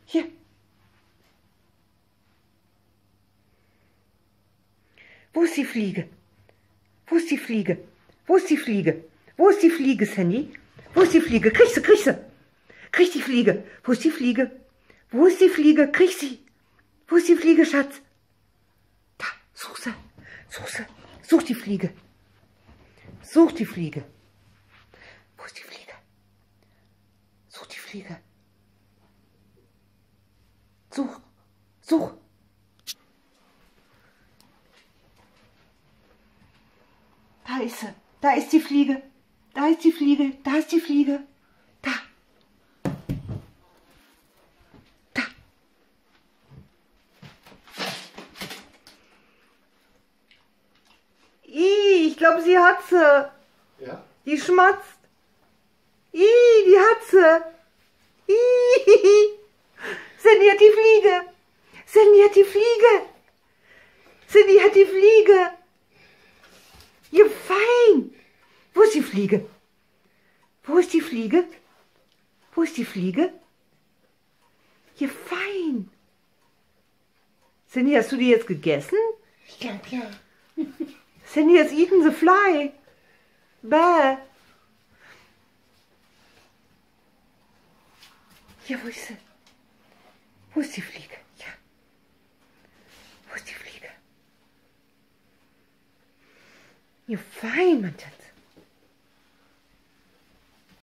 Hier. Wo ist die Fliege? Wo ist die Fliege? Wo ist die Fliege? Wo ist die Fliege, Sandy? Wo ist die Fliege? Krieg sie, krieg sie. Krieg die Fliege. Wo ist die Fliege? Wo ist die Fliege? Krieg sie. Wo ist die Fliege, Schatz? Da, such sie. Such sie. Such die Fliege. Such die Fliege. Wo ist die Fliege? Such die Fliege. Such. Such. Da ist sie. Da ist die Fliege. Da ist die Fliege. Da ist die Fliege. Da. Da. Ich glaube, sie hat sie. Ja? Die schmatzt. Die hat sie. Sandy hat die Fliege. Sandy hat die Fliege. Sandy hat die Fliege. Ja, fein. Wo ist die Fliege? Wo ist die Fliege? Wo ist die Fliege? Ja, fein. Sandy, hast du die jetzt gegessen? Ich glaube ja. Sandy has eaten the fly. Bäh. Ja, wo ist sie? Wo ist die Fliege? Ja. Wo ist die Fliege? Ja, fein, Mann.